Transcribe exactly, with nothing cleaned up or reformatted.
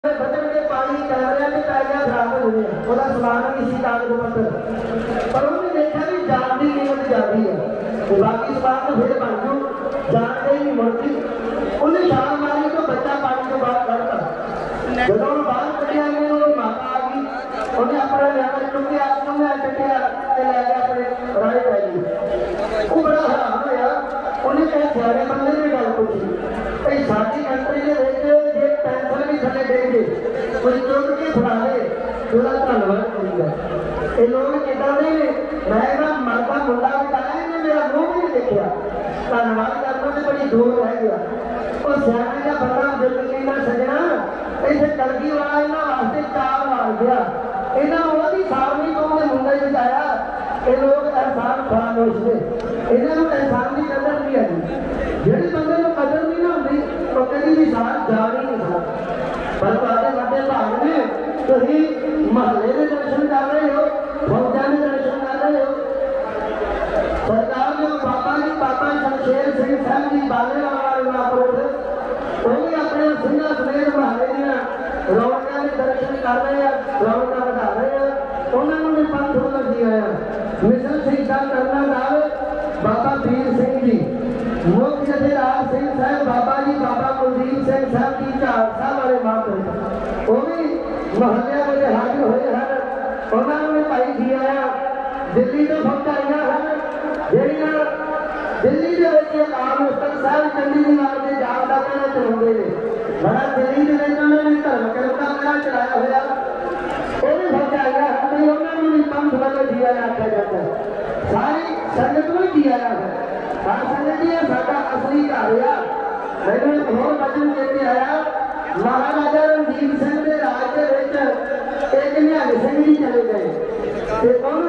बदल के पानी कैमरे में पैलियां खराब हो गई वो समान भी इसी कागज पत्थर पर उन्हें देखा भी जान की कीमत जाती है तो बाकी समान तो फिर बन जू जान के नहीं मुड़ती उन्हें छाल मारी तो बच्चा पानी के बाहर कड़ता जो बाहर कटिया गई माता आ गई उन्हें अपना लिया चुके चुंगा चटिया ले गया अपने राय पै वो बड़ा हैरान होया उन्हें कहा सियाने बंदे ने गल पूछी साडी कंट्री के जे पेंसिल भी थले दे कोई चुग के फड़ा ले थोड़ा धन्यवाद करूंगा ये लोग कितना ने मैं ना मरदा मुंडा बताया ने मेरा मुंह भी नहीं देखा धन्यवाद करने से बड़ी दूर रह गया और सियाने का बंदा दिल कहना सजना इसे कलगी वाला इन्होंने वास्ते चाल मार गया इन्होंने वही सारनी को मुंडे बचाया ये लोग एहसान खामोश ने इन्होंने एहसान की कदर नहीं है जेडे बंदे को कदर नहीं ना होती तो कभी भी साथ जा ही नहीं सकता पर तुहाडे वड्डे भाग ने तुसीं महल्ले के दर्शन कर रहे हो फौजां के दर्शन कर रहे हो सरकार जो बाबा जी बाबा शमशेर सिंह साहब जी बाले वाला महापुरुष वो भी अपने सिंघां समेत महल्ले दियां रौनकां के दर्शन कर रहे हैं रौनकां वधा रहे हैं उन्होंने भी पंथ लगी आया मिसल शहीदा करना नाल बाबा वीर सिंह जी मुख जथेदार सिंह साहब बाबा जी बाबा कुलदीप सिंह साहब की झाड़ साहब वाले महापुरुष वो भी महल्ले में हाजिर हुए हैं उन्होंने भी भाई जी आया दिल्ली तो फौजाइयां हैं ਜਿਹੜੀਆਂ ਦਿੱਲੀ ਦੇ ਵਿੱਚ ਆਮ ਮੁਸਤਕ ਸਾਹਿਬ ਚੰਡੀ ਦੀ ਮਾਰ ਦੇ ਜਾਣ ਦਾ ਕਹਿਣਾ ਚਲਾਉਂਦੇ ਨੇ ਬੜਾ ਦਿੱਲੀ ਦੇ ਵਿੱਚ ਉਹਨਾਂ ਨੇ ਧਰਮ ਕਰਮ ਦਾ ਕਹਿਣਾ ਚਲਾਇਆ ਹੋਇਆ ਉਹ ਵੀ ਫੌਜਾਈਆਂ ਹਨ ਉਹਨਾਂ ਨੂੰ ਵੀ ਪੰਥ ਵੱਲੋਂ ਜੀਆ ਆਖਿਆ ਜਾਂਦਾ ਸਾਰੀ ਸੰਗਤ ਨੂੰ ਜੀਆ ਹੈ ਹਰ ਸੰਗਤ ਜੀ ਸਾਡਾ ਅਸਲੀ ਘਰ ਆ ਮੈਨੂੰ ਇੱਕ ਹੋਰ ਵਚਨ ਚੇਤੇ ਆਇਆ ਮਹਾਰਾਜਾ ਰਣਜੀਤ ਸਿੰਘ ਦੇ ਰਾਜ ਦੇ ਵਿੱਚ ਇੱਕ ਨਿਹੰਗ ਸਿੰਘ ਜੀ ਚਲੇ ਗਏ ਤੇ